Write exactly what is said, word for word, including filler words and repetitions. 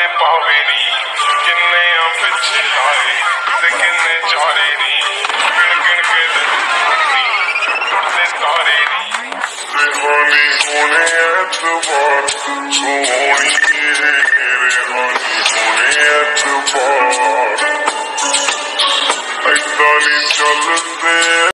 पावे नी किन्ने आ पिछे लाए ते किन्ने चारे नी गिन गिन के टुटते तारे नी रेहानी होने एतबार सोहनी रेहानी होने एतबार ऐदा नी चलते